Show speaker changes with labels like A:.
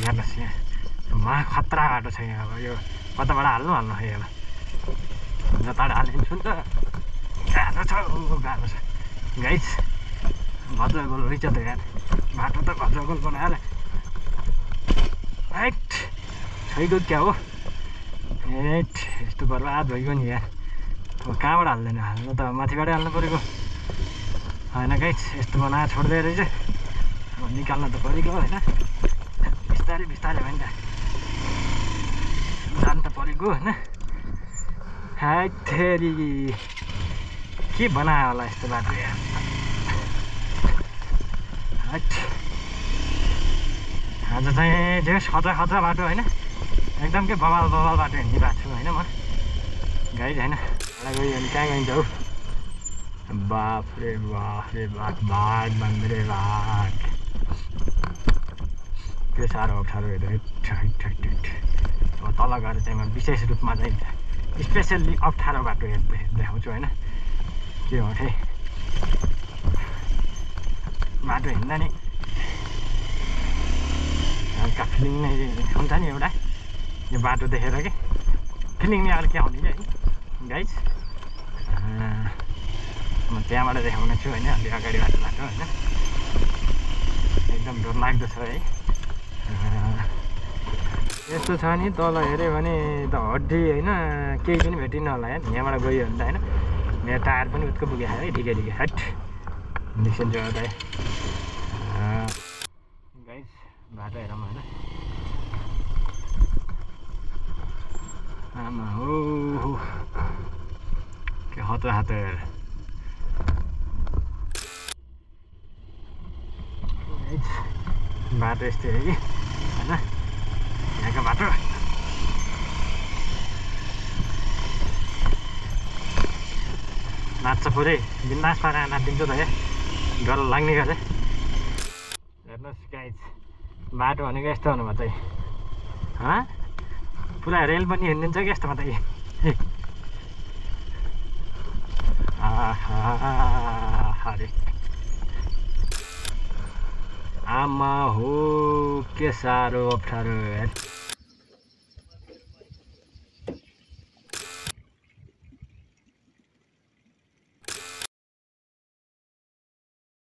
A: हेर्नुहोस् यहाँ खतरा बाटो छ यहाँ। अब यो कताबाट हाल्नु है अब जताबाट हालिदिन्छु नि त। गाह्रो छ गाह्रो छ गाइस। भद्रगोल रहेछ त यार बाटो त भद्रगोल बनाएर हाइट छैको क्या हो। हेट यस्तो बर्बाद भइगयो नि यार। अब कहाँबाट हाल्दैन हाल्नु त माथिबाटै हाल्नु परेको होइन गाइस। यस्तो बनाएर छोड्दै रहेछ अब निकाल्नु त परेको होइन। बिस्तारै बिस्तारै हो नि त जानु त परेको होइन। हाइट फेरि के बनायो होला यस्तो बाटो यार। हाइट आज चाहिँ जेस खतरा खतरा बाटो होइन। एकदम के बवाल बवाल बाटो हिँडिरहेको छु होइन म गाइज होइन। गयो भने कहाँ गइन्छ हौ। बाफ रे बाघ बाघ बन्दरे बाघ के साह्रो अप्ठ्यारो हेरेर अब तल गएर चाहिँ म विशेष रूपमा चाहिँ स्पेसल्ली अप्ठ्यारो बाटो देखाउँछु होइन। के हो ठै बाटो हिँड्दा नि हल्का फिलिङ नै हुन्छ नि एउटा यो बाटो देखेर के फिलिङ नै अर्कै आउने कि होइन गाइज। म त्यहाँबाट देखाउने छु होइन अलि अगाडिबाट बाटो होइन। एकदम डरलाग्दो छ है। यस्तो छ नि तल हेऱ्यो भने त हड्डी होइन केही पनि भेटिन्न होला यार। यहाँबाट गयो भने त होइन मेरो टायर पनि उत्को पुगेको है ठिकै ठिकै हट निस्किन्छ त गाइस बाटो हेरौँ होइन। आमा हो के हतो हातो हेर बाटो यस्तै हो कि होइन यहाँको बाटो। नाच्छ पुरै बिन्दास पारेर नाचिदिन्छ त क्या डर लाग्ने गर्छ। हेर्नुहोस् गाइज बाटो भनेको यस्तो हुनुभयो चाहिँ पुरा रेल पनि हिँडिदिन्छ कि यस्तोमा त अरे आमा हो के साह्रो अप्ठ्यारो यार।